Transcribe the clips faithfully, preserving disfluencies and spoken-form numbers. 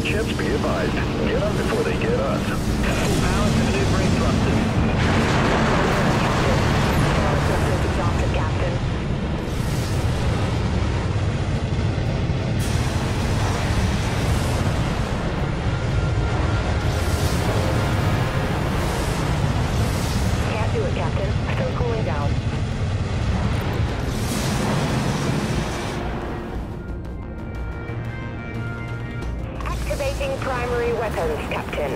got chips, be advised. Get them before they get us. Full power to maneuvering thrusters. Thrusters exhausted, Captain. Can't do it, Captain. Still cooling down. Activating primary weapons, Captain.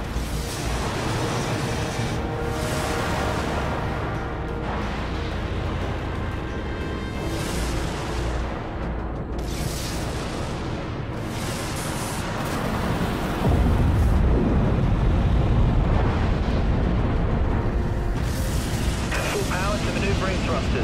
Full power to maneuvering thrusters.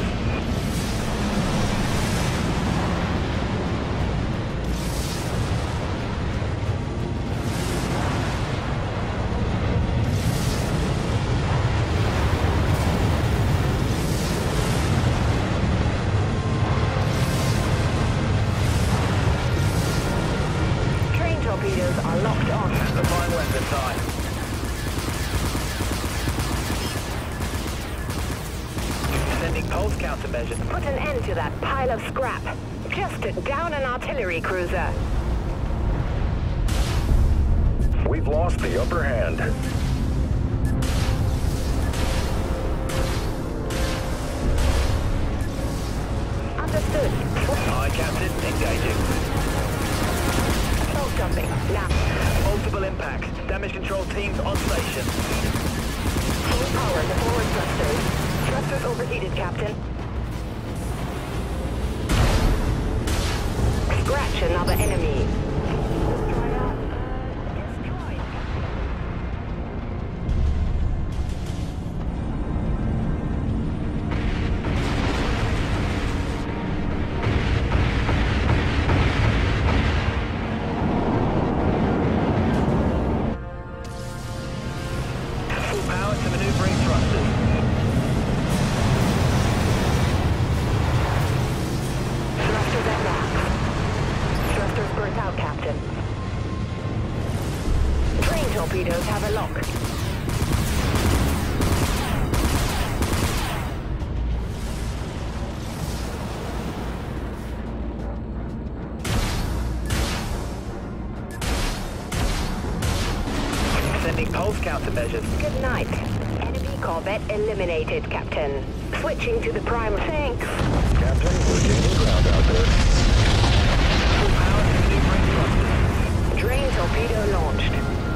Train torpedoes are locked on. Applying weapon time. Sending pulse countermeasures. Put an end to that pile of scrap. Just down an artillery cruiser. We've lost the upper hand. Understood. Aye, Captain. Engaging. Assault jumping. Now. Multiple impacts. Damage control teams on station. Full power to forward thrusters. Thrusters overheated, Captain. Scratch another enemy. Destroyed. Full power to maneuvering thrusters. Thrusters at max. Thrusters burnt out, Captain. Train torpedoes have a lock. Sending pulse countermeasures. Good night. Enemy Corvette eliminated, Captain. Switching to the primary. Thanks. Captain, we're gaining ground out there. Full power to maneuvering thrusters. Drain torpedo launched.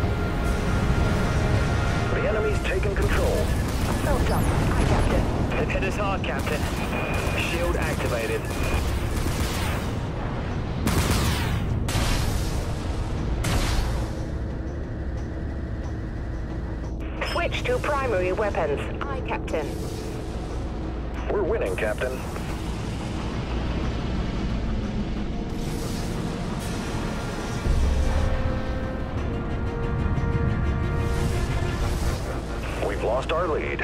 The enemy's taken control. Assault jump. Aye, Captain. Hit us hard, Captain. Shield activated. Switch to primary weapons. Aye, Captain. We're winning, Captain. We've lost our lead.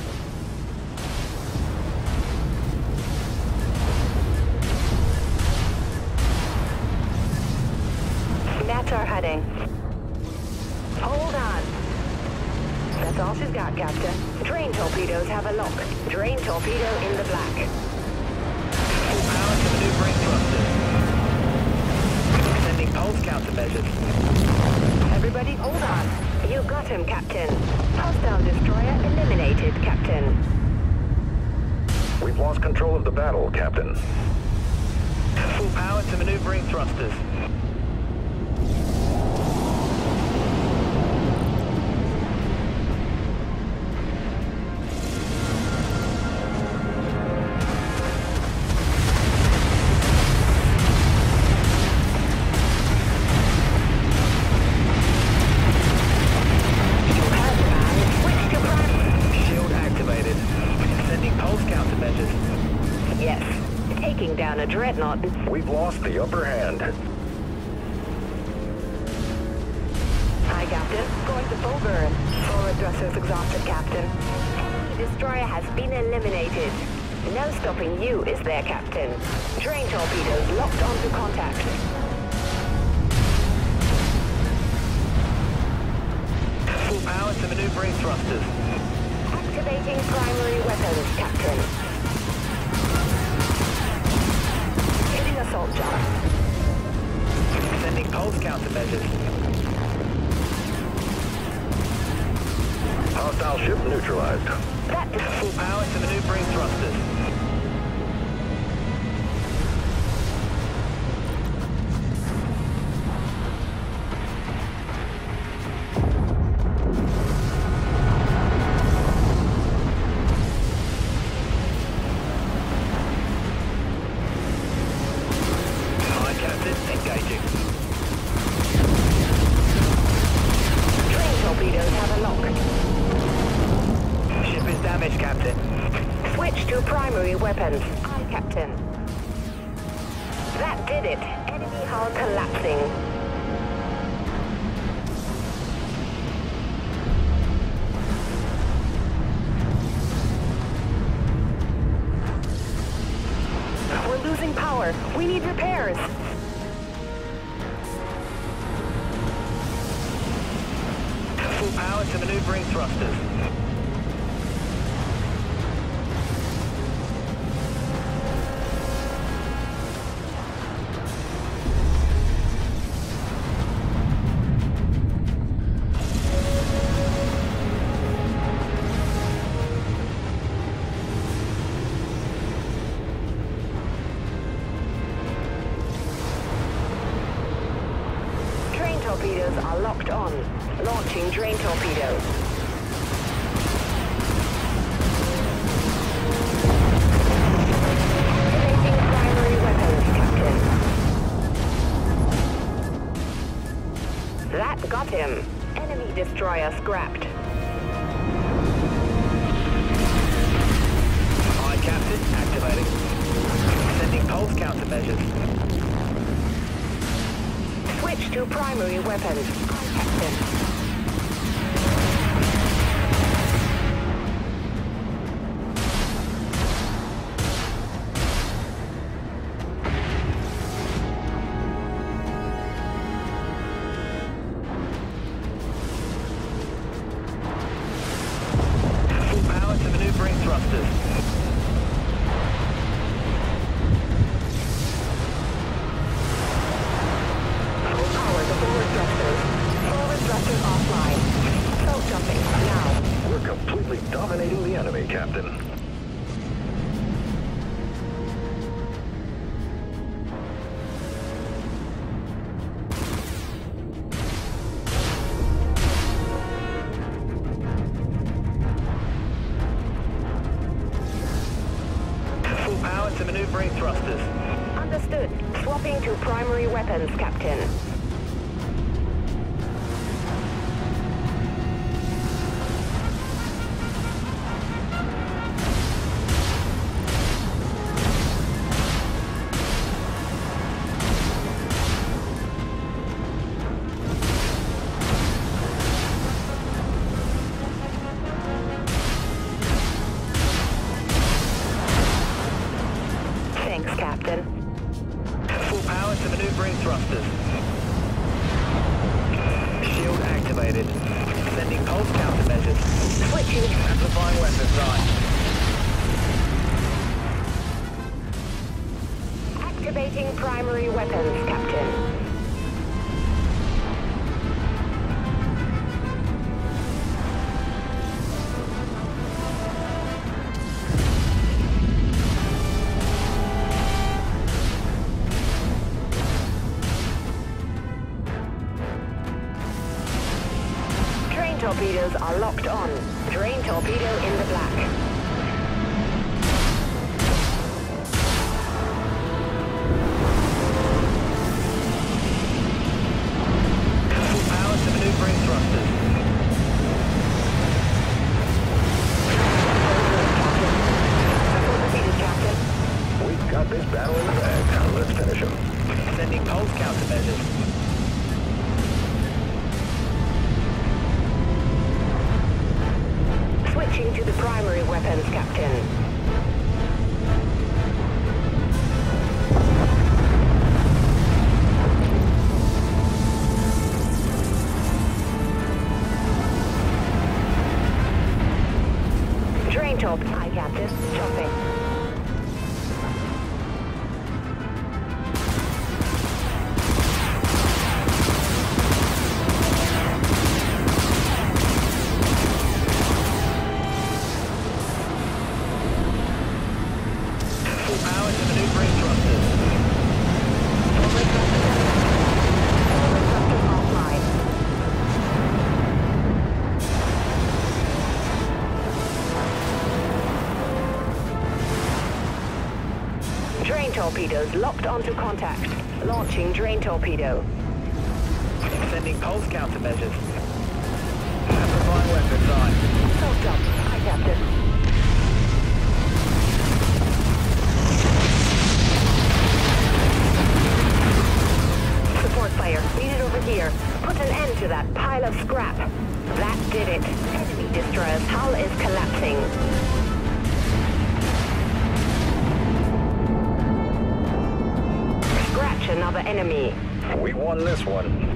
That's our heading. Hold on. That's all she's got, Captain. Drain torpedoes have a lock. Drain torpedo in the black. Full power to maneuvering thrusters. Sending pulse countermeasures. Everybody, hold on. You got him, Captain. Hostile destroyer eliminated, Captain. We've lost control of the battle, Captain. Full power to maneuvering thrusters. Down a Dreadnought. We've lost the upper hand. Aye, Captain. Going to full burn. Forward thrusters exhausted, Captain. Enemy destroyer has been eliminated. No stopping you, is there, Captain? Drain torpedoes locked onto contact. power to maneuvering thrusters. Activating primary weapons, Captain. Hitting assault jar. Sending pulse countermeasures. Hostile ship neutralized. That is Full power to maneuvering thrusters. Hi, Captain. Engaging. train torpedoes have a lock. Ship is damaged, Captain. Switch to primary weapons. Aye, Captain. That did it. Enemy hull collapsing. We're losing power. We need repairs. Full power to maneuvering thrusters. Train torpedoes are locked on. Launching drain torpedoes. Activating primary weapons, Captain. That got him. Enemy destroyer scrapped. Hi, Captain. Activating. Sending pulse countermeasures. Switch to primary weapons. Aye, Captain. Full power to maneuvering thrusters. Full power to forward thrusters. Forward thrusters offline. Assault jumping now. We're completely dominating the enemy, Captain. Full power to maneuvering thrusters. Understood. Swapping to primary weapons, Captain. Thanks, Captain. Full power to maneuvering thrusters. Shield activated. Sending pulse countermeasures. Switching. Amplifying weapons on. Activating primary weapons, Captain. Train torpedoes are locked on. Drain torpedo in the black. Full power to maneuvering thrusters. Defeated, Captain. We've got this battle in the bag. Now let's finish him. Sending pulse countermeasures. Switching to the primary weapons, Captain. torpedoes locked onto contact. Launching drain torpedo. Sending pulse countermeasures. Amplifying weapons on. Soaked up. Aye, Captain. Support fire. Needed over here. Put an end to that pile of scrap. That did it. Enemy destroyer's hull is collapsing. Scratch another enemy. We won this one.